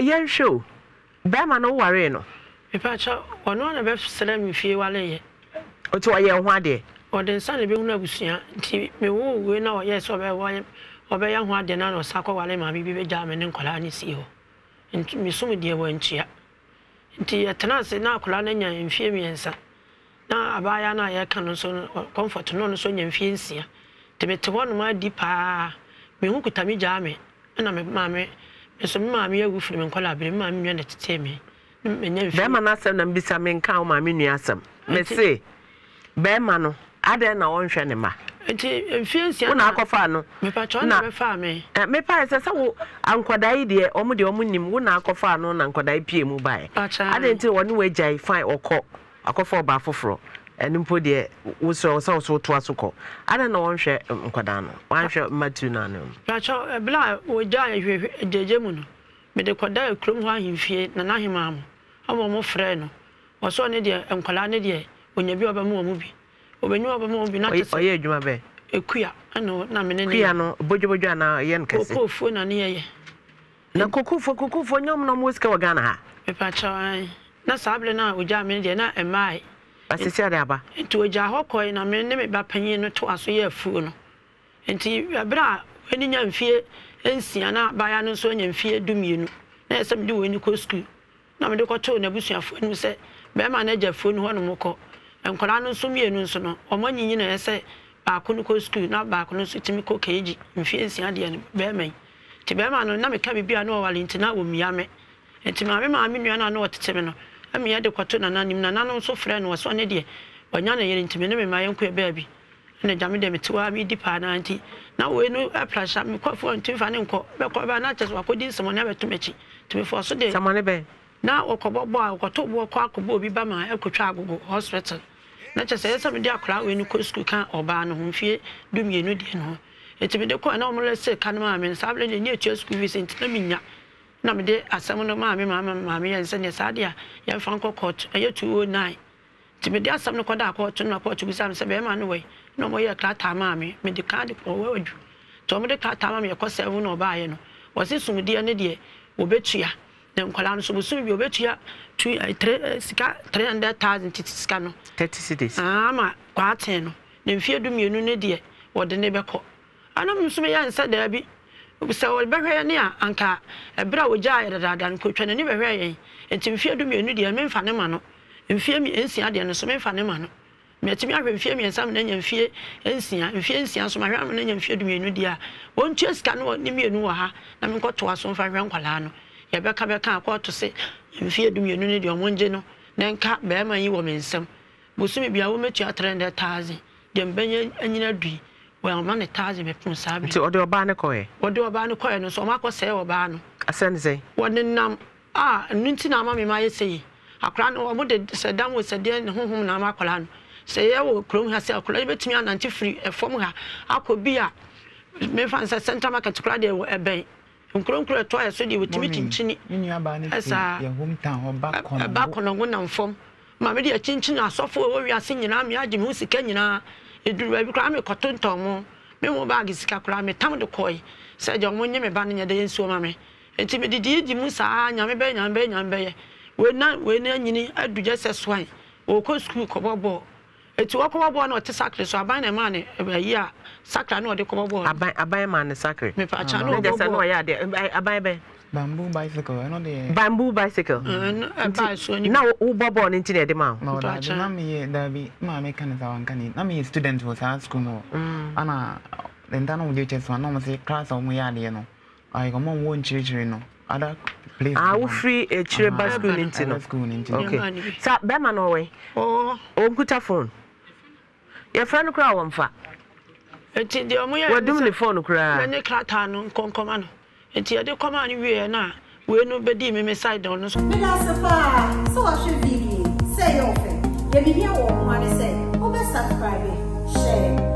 yen show be ma no ware no me pa cha ono na be sele me fie wale ye o to ye ho ade o den sa ne be hu na busua nti me wo we na o ye so be wo obe ya ho ade na no sakwa wale ma bi be ja me ne nkola ne si ho nti me so me de wo ntia nti etena se na akola na nya mfie miensa na abaya na ye kan no so comfort no so nya mfie nsia te me te wo no ma di pa me hu kuta me ja me na me ma me so me ma me agu firi me nkola abere me ma me nwa na tete me nya mfie be ma na asem na mbisa me nka o ma me nua asem me se be ma no ade na won hwe ne ma nti mfie nsia na akofa no me pa cho na be fa me me pa se wo ankodai de omo de omo nim wo na akofa no na ankodai pie mu bai ade nti woni we jai fine akofa ba foforo eni mpo de wo so to asoko ade na won hwe nkoda no wan hwe matu na no pa cho bla wo jai hwe jeje mu no me de koda ekrom ho ahimfie na na hema am omo mo frɛ no wo so ne de nkola ne de onya bi oba mu bi obenyu oba mu bi na tese oye adwuma be ekuya ano na me ne kuya no bojo na ye nkese kokofo na ne ye na kokofo nyom no mo sika wagana ha me pa cha na sable na oja me de na emai asisi ade aba nti oja hokoi na me ne me ba panyin no to aso ye afu no nti abra eni nya mfie ensia na baya no so nya mfie dumienu na esem de weni ko school na me de ko to na busuafo nu se be ma na jafo nu ho no moko enkola no so mienu nso no omanyinyi na ese ba ko no ko school na ba ko no so timi ko keji mfie ensia de ne be man ti be ma no na me ka bibia no wale ntina wo mia me nti ma me nua na no otete me no ami ya de kwato na nanim na nanom so frɛ no so ne de wanya na yere ntime ne me ma yenko e baabi na jame de metewa bi di pa na nti na we no aplasha me kwafo ntim fa ne nko be ko ba na kyes wakodi nsemo ne beto mechi timi fo so de samane be na okobobo a okoto bo ko akobo obi ba ma ekotwa agogo hospital na kyes yesa me de akora we no ko school kan oba no mfie dumienu de no etimi de ko na omle se kan ma me sable ne nye twa school fees ntina minya na me de asam no ma me yense ne sadia ya franco court aye 209 ti me de asam no koda court no court bi sam se be ma no we no mo ye klata ma me de card ko we odu to me de klata ma me ko 7 no ba ye no wo se sumdi ne de obetua na nkwala no so busum bi obetua 3 sika 300,000 sika no 30 cities ma kwa 10 no ne mfie du mienu ne de wo de ne be ko ana me so me yense da bi so we behwe ne a anka ebra woja ayedada nkotwa ne behwe yen enti mfie du mienu de me mfa ne ma no mfie mi ensia de no so me mfa ne ma no me timi ahwe mfie mi ensam na nya mfie ensia so ma hwe na nya mfie du mienu de a won tua sika no ne mienu wo ha na me nkoto aso mfa hwe nkwala no ye beka akoto se mfie du mienu ne de omonje no na nka be ma yi wo me nsam bosumi bia wo metua 300,000 de mbenye anyina dui well man the tazi me pun sabi nti ode oba ne koye no so ma ko se oba no asen say woni nam nti na ma me ma yesei akra no mo de se dam wo se de honhom na ma akola no se ye wo krom ha se akola betimi ananti free efom ha akobi a me fan se center market kra de eben nkron to ya so de wotimi chinchini ni aba ne ye hometown ba kono go na mfom ma me de chinchini asofo wo wi ase nyina me agi me sika nyina eduru abi kra me kotonton mo me mo bag sika kra me tam de koi se je mo nye me ba nya de nsuo ma me enti me di mu sa nya me be we na nyini aduje se swan o ko school ko bobo eti wo ko bobo na o te sakre so aban na ma ne yi a sakra na o de ko bobo aban ma ne sakre me pa cha no de se no ya de aban be bamboo bicycle no de bamboo bicycle na wo bobo ne ntine de ma no da na me da bi ma me kan za wan kan na me student was at school mo ana den da no je chess no mo se class o mo ya de no ai ko mo won chiri no other place wo free a chire ba school nti no okay sa be ma no we o kuta phone your friend kra wo mfa enti de o mo ya wadum ne phone kra ne klata no konkoma no enti ade koma ni wie na we no bedi me side on so me da safa so wa hwe video say your friend ye bi here wo mo ane say o be subscribe share